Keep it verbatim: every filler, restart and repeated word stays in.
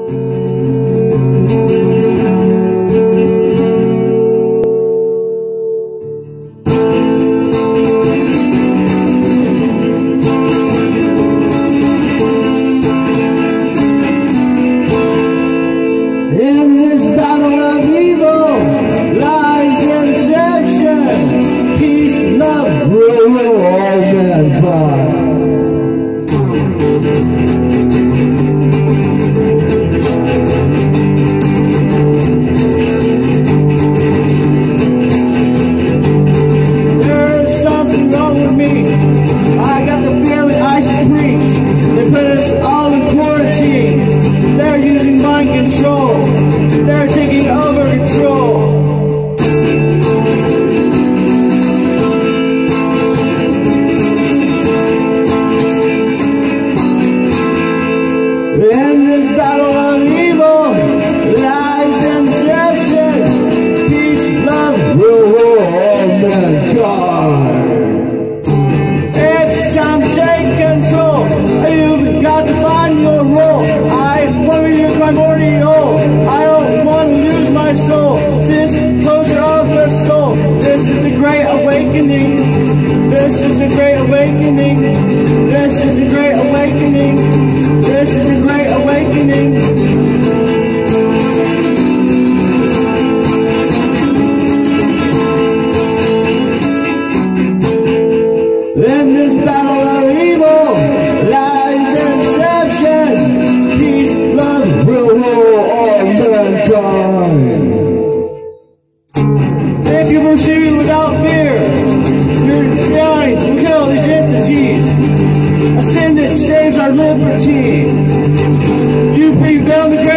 In this battle of evil lies inception, peace, love, rule all mankind. There is something wrong with me. I got the feeling I should preach. They put us all in quarantine. They're using mind control. They're taking over control. In this battle of evil lies inception, peace, love, rule all mankind. It's time to take control. You've got to find your role. I want to use my primordial. I don't want to lose my soul. This closure of the soul. This is the great awakening. This is the great awakening. This is the great awakening. This is the great awakening. In this battle of evil lies inception, peace, love, will rule all mankind. If you pursue without fear, you're trying to kill these entities. A sin that saves our liberty. You prevail the great